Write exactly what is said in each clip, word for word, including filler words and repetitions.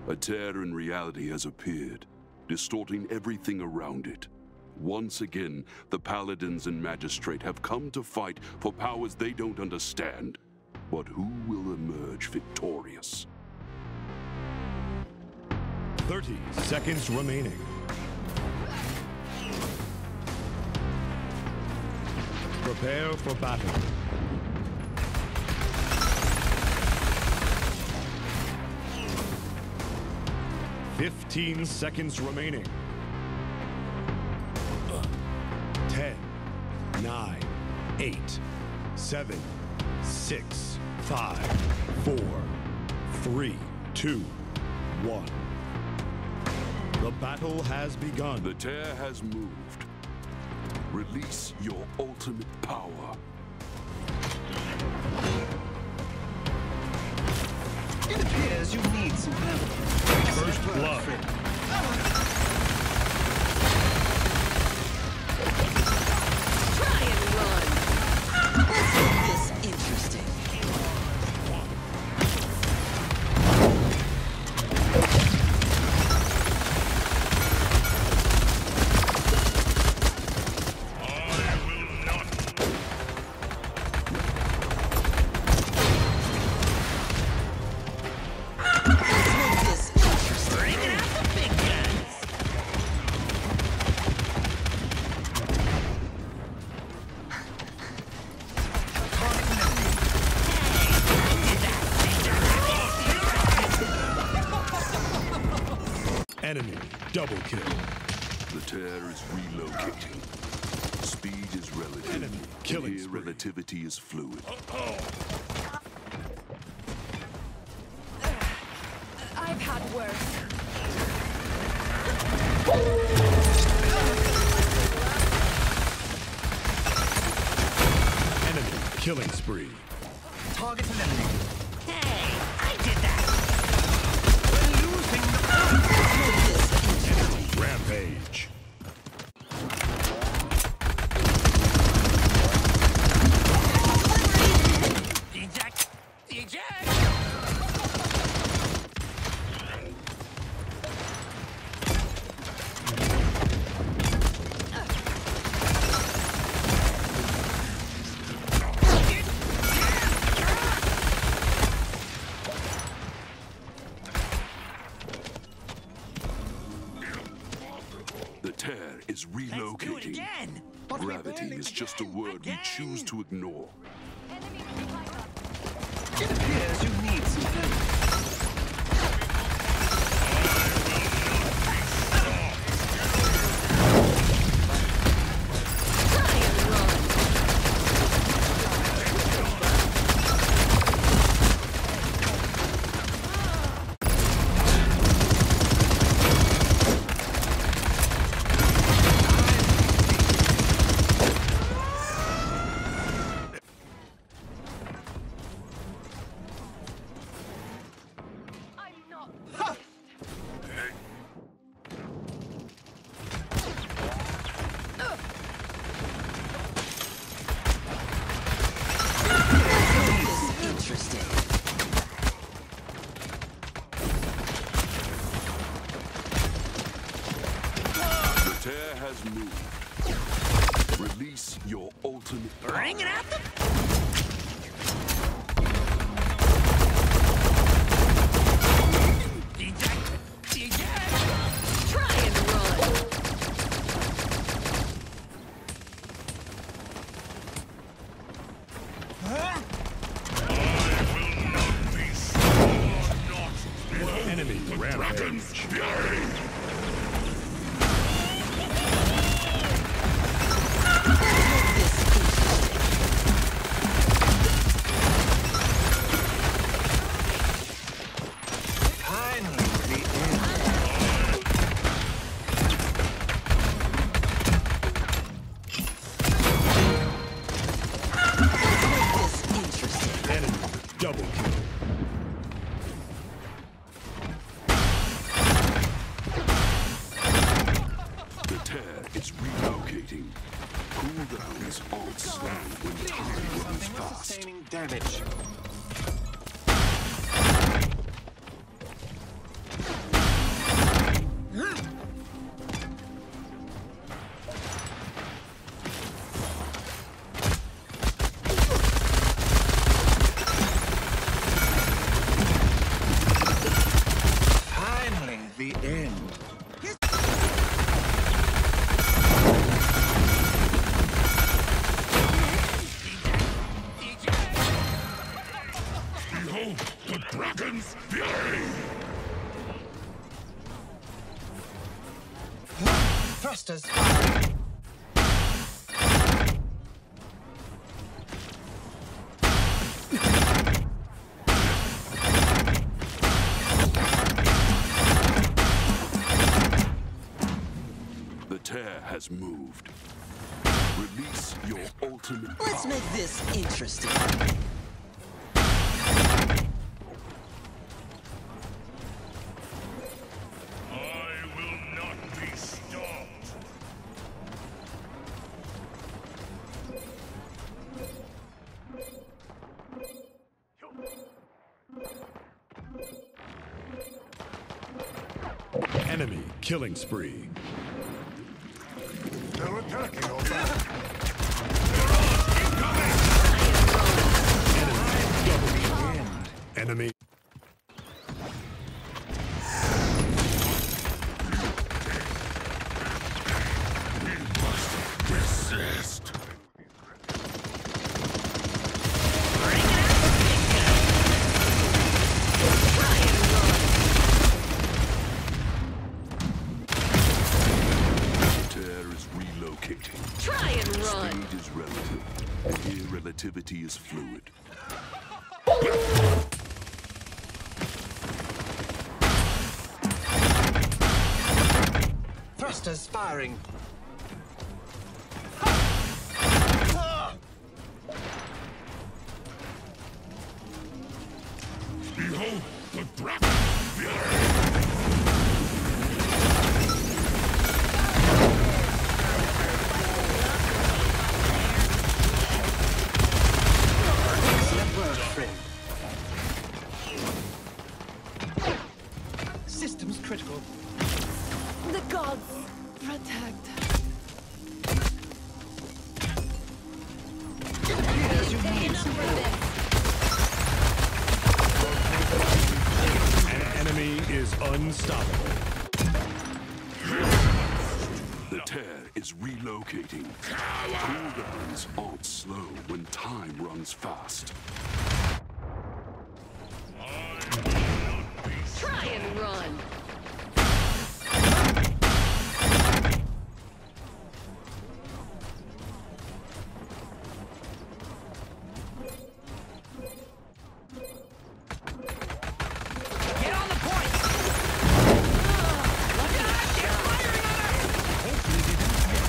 A tear in reality has appeared, distorting everything around it. Once again, the Paladins and Magistrate have come to fight for powers they don't understand. But who will emerge victorious? thirty seconds remaining. Prepare for battle. fifteen seconds remaining. ten, nine, eight, seven, six, five, four, three, two, one. The battle has begun. The tear has moved. Release your ultimate power. It appears you need some help. First blood. Try and run. Let's make this interesting. Enemy double kill. The tear is relocating. Speed is relative. Enemy killing Here, spree. relativity is fluid. I've had worse. Enemy killing spree. Target eliminated. Hey, I did that. We're losing the point. Rampage. Eject! Eject! The tear is relocating. again! Gravity is just a word we choose to ignore. It appears you need some help. Try and run. I'm not. Let's make this interesting. The tear has moved. Release your ultimate power. Bring it at them! Eject! Eject! Try and run. Enemy rampage. This interesting. Finally, the end. Let's make this interesting. Enemy double kill. The tear is relocating. Cooldowns aren't stand when time runs fast. Sustaining damage. Thrusters firing. The tear has moved. Release your ultimate Let's power. make this interesting. I will not be stopped. Enemy killing spree. They're attacking our back. Enemy. Resist. Tear is relocating. Try and run. Speed is relative, and here relativity is fluid. Thrusters firing. Behold the dragon. Excellent work, friend. Systems critical. The gods protect. It appears you need some help. An enemy is unstoppable. The tear is relocating. Cooldowns aren't slow when time runs fast. Try and run. Get on the point! Look out! They're firing on us!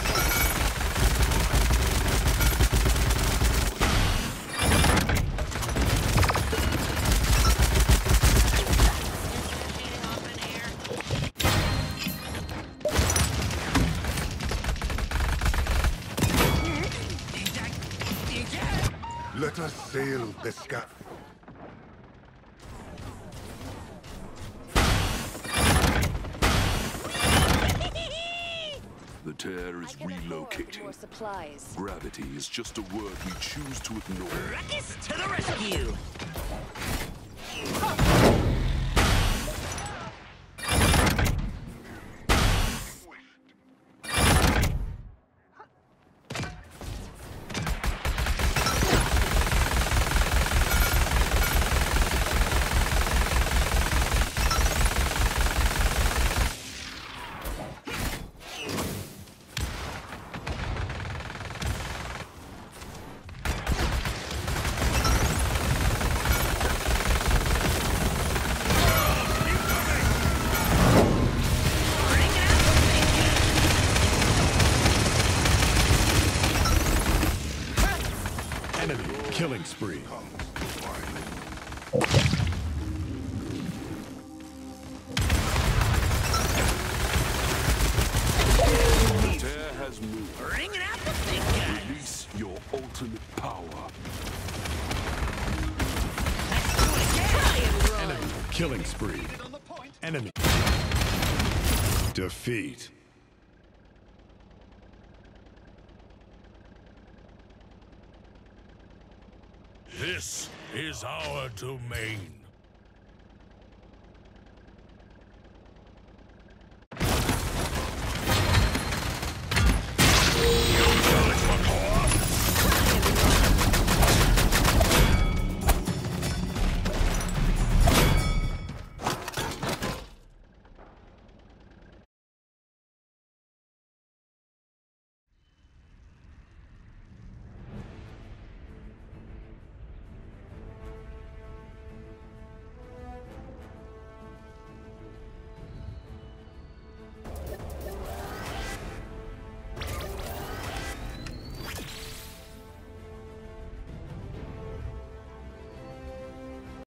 Eject! Eject! Let us sail the sky. The tear is More relocating. supplies. Gravity is just a word we choose to ignore. Ruckus to the rescue! Enemy killing spree. The tear has moved. Bringing out the big gun! Release your ultimate power. Let's do it again! Try and run. Enemy killing spree. Enemy. Defeat. This is our domain.